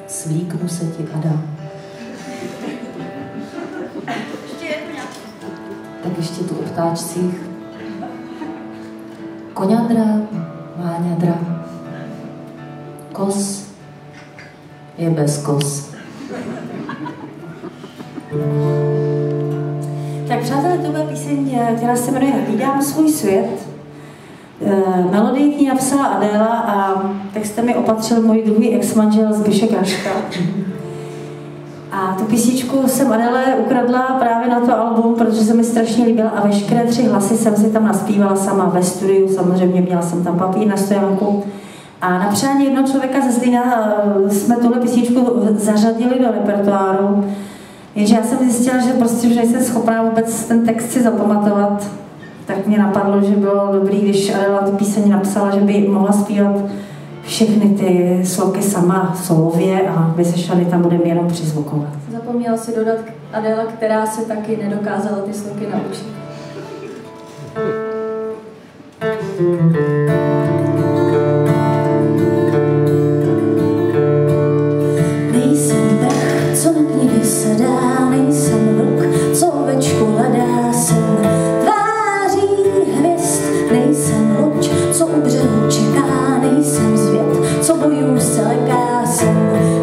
Svlíknu se ti a dám. Tak ještě tu o ptáčcích. Koňadra má ňadra. Kos je bez kos. Tak přátelé, to byla píseň, která se jmenuje Hlídám svůj svět. Melodii k ní napsala Adéla a textem mi opatřil můj druhý ex-manžel Zbyšek Raška. A tu písničku jsem Adéle ukradla právě na to album, protože se mi strašně líbila a veškeré 3 hlasy jsem si tam naspívala sama ve studiu, samozřejmě měla jsem tam papír na stojanku. A na přání jednoho člověka ze Zlína jsme tuhle písničku zařadili do repertoáru. Jenže já jsem zjistila, že prostě už nejsem schopná vůbec ten text si zapamatovat. Tak mě napadlo, že bylo dobrý, když Adéla tu píseň napsala, že by mohla zpívat všechny ty sloky sama solově a my se Šany tam budeme jenom přizvukovat. Zapomněla si dodat Adéla, která se taky nedokázala ty sloky naučit. Nejsem vrch, co na dní vysedá, nejsem vlk, co ovečku hledá, jsem tváří hvězd, nejsem loď, co u břehu čeká, nejsem zvěd, co bojů se leká, jsem